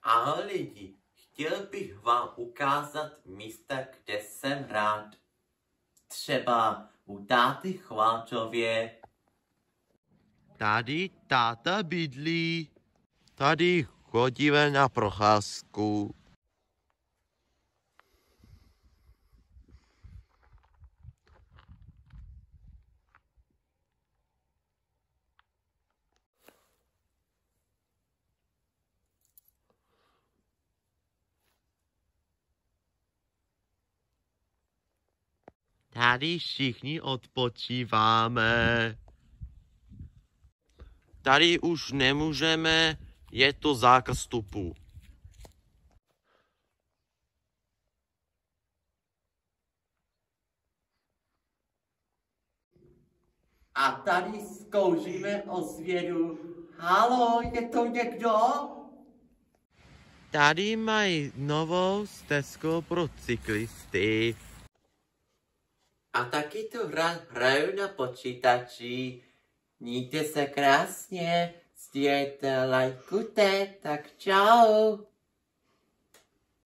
Ahoj lidi, chtěl bych vám ukázat místa, kde jsem rád. Třeba u táty Chváčově. Tady táta bydlí. Tady chodíme na procházku. Tady všichni odpočíváme. Tady už nemůžeme, je to zákaz vstupu. A tady zkoušíme ozvědu. Halo, je to někdo? Tady mají novou stezku pro cyklisty. A taky tu hraju na počítači. Mějte se krásně, sdílejte, lajkujte, tak čau.